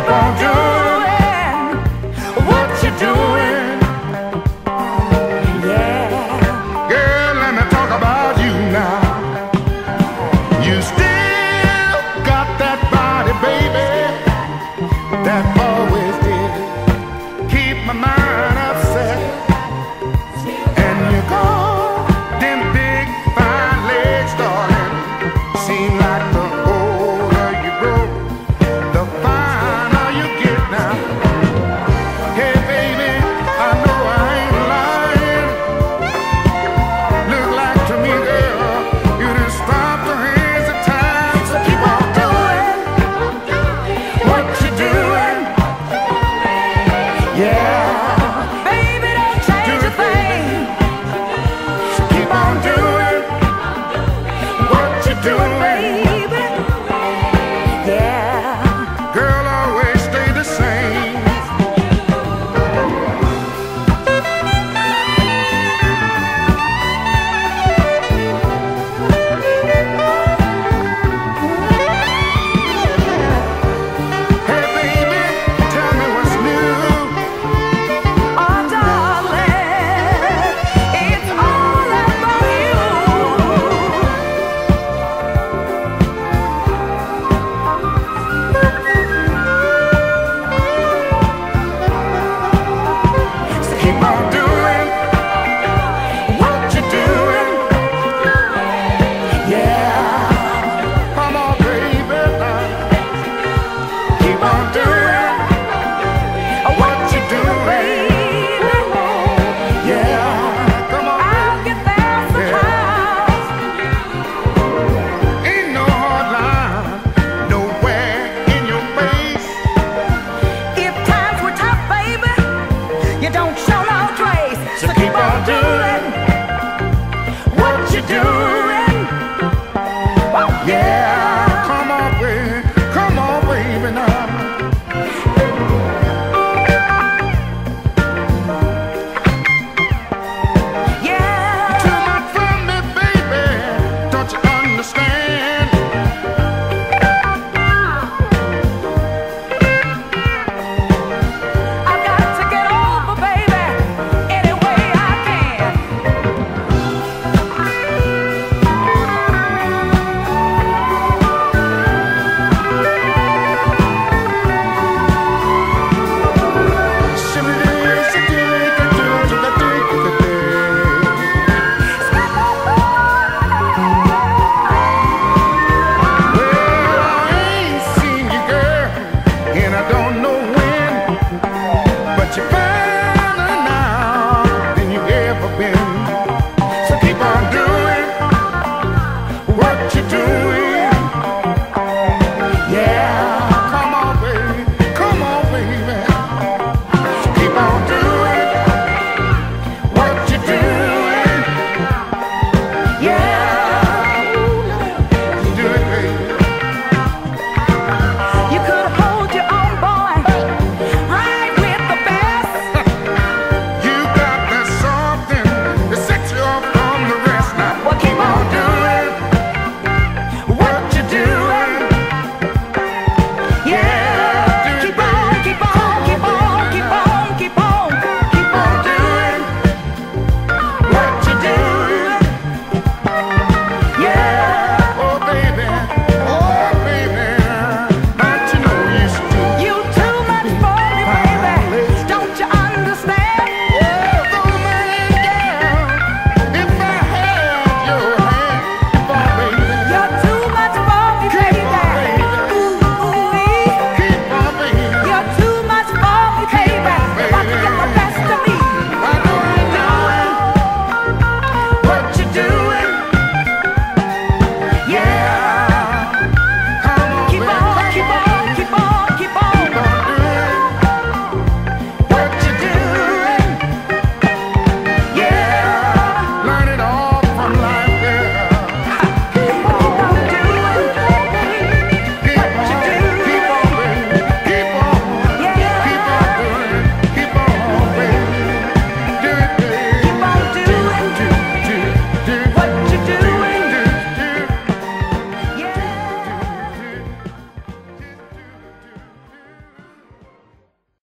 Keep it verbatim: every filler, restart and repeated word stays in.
keep on doing what you're doing. Yeah. Girl, let me talk about you now. You still got that body, baby, that always did keep my mind upset. And you got them big fine legs, darling. Seem like the older you grow, the finer you get now. Hey baby, I know I ain't lying. Look like to me, girl, you done stopped the hands of time. So keep on doing what you're doing. Yeah.